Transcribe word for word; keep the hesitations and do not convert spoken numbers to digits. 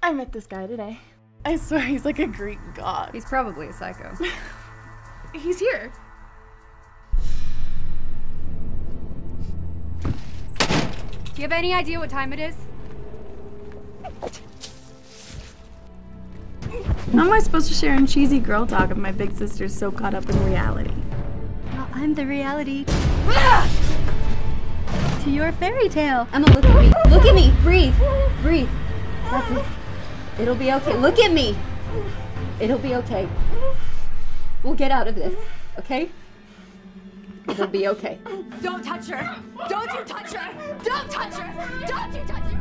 I met this guy today. I swear he's like a Greek god. He's probably a psycho. He's here. Do you have any idea what time it is? How am I supposed to share in cheesy girl talk if my big sister's so caught up in reality? Well, I'm the reality to your fairy tale. Emma, look at me. Look at me. Breathe. Breathe. That's it. It'll be okay. Look at me. It'll be okay. We'll get out of this, okay? It'll be okay. Don't touch her. Don't you touch her. Don't touch her. Don't you touch her.